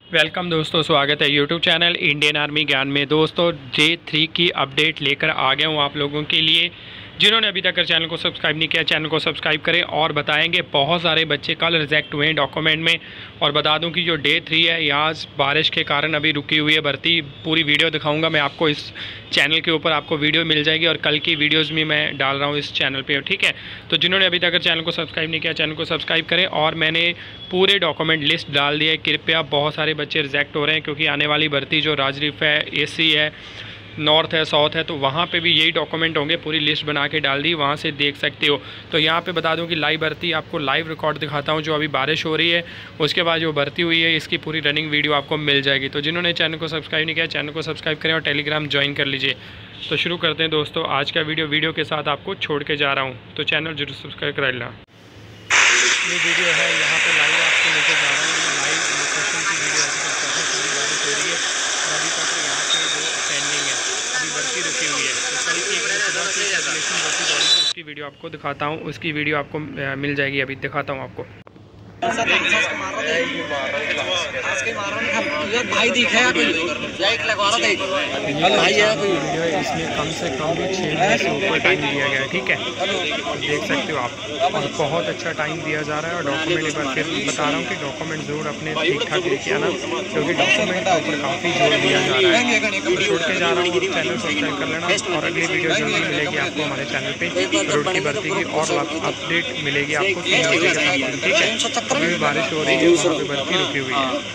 Welcome दोस्तों, स्वागत है यूट्यूब चैनल इंडियन आर्मी ज्ञान में। दोस्तों J3 की अपडेट लेकर आ गया हूँ आप लोगों के लिए। जिन्होंने अभी तक चैनल को सब्सक्राइब नहीं किया, चैनल को सब्सक्राइब करें। और बताएंगे बहुत सारे बच्चे कल रिजेक्ट हुए हैं डॉक्यूमेंट में। और बता दूं कि जो Day 3 है, यहाँ बारिश के कारण अभी रुकी हुई है भर्ती। पूरी वीडियो दिखाऊंगा मैं आपको, इस चैनल के ऊपर आपको वीडियो मिल जाएगी और कल की वीडियोज़ भी मैं डाल रहा हूँ इस चैनल पर, ठीक है। तो जिन्होंने अभी तक चैनल को सब्सक्राइब नहीं किया, चैनल को सब्सक्राइब करें। और मैंने पूरे डॉक्यूमेंट लिस्ट डाल दिया है। कृपया, बहुत सारे बच्चे रिजेक्ट हो रहे हैं क्योंकि आने वाली भर्ती जो राजरीफ है, AC है, नॉर्थ है, साउथ है, तो वहाँ पे भी यही डॉक्यूमेंट होंगे। पूरी लिस्ट बना के डाल दी, वहाँ से देख सकते हो। तो यहाँ पे बता दूं कि लाइव भर्ती, आपको लाइव रिकॉर्ड दिखाता हूँ। जो अभी बारिश हो रही है, उसके बाद जो भर्ती हुई है, इसकी पूरी रनिंग वीडियो आपको मिल जाएगी। तो जिन्होंने चैनल को सब्सक्राइब नहीं किया, चैनल को सब्सक्राइब करें और टेलीग्राम ज्वाइन कर लीजिए। तो शुरू करते हैं दोस्तों आज का वीडियो के साथ आपको छोड़ के जा रहा हूँ, तो चैनल जरूर सब्सक्राइब करा लेना। ये वीडियो है, यहाँ पे लाइव आपको लेकर जा रहा हूँ। लाइव लोकेशन की वीडियो है, काफ़ी सारी बारिश हो रही है और अभी तक यहाँ पे जो पेंडिंग है, अभी भर्ती रुकी हुई है। तो कल की एक सुबह की रेगुलेशन भर्ती दौड़ी, तो उसकी वीडियो आपको दिखाता हूँ। उसकी वीडियो आपको मिल जाएगी, अभी दिखाता हूँ आपको। भाई दिखे इसमें कम से कम भी 6 महीने से ऊपर टाइम दिया गया है, ठीक है। देख सकते हो आप, और बहुत अच्छा टाइम दिया जा रहा है। और डॉक्यूमेंट एक बार फिर बता रहा हूँ कि डॉक्यूमेंट ज़रूर अपने ठीक ठाक लेके आना, क्योंकि डॉक्यूमेंट के ऊपर काफ़ी जोर दिया जा रहा है। तो छोड़ के जा रहा हूँ, चैनल सब्सक्राइब कर लेना। और अगली वीडियो जल्दी मिलेगी आपको हमारे चैनल पे। रोड की भर्ती की और अपडेट मिलेगी आपको 3 बजे के साथ, ठीक है। अभी बारिश हो रही है, वहाँ पे भर्ती रुकी हुई है।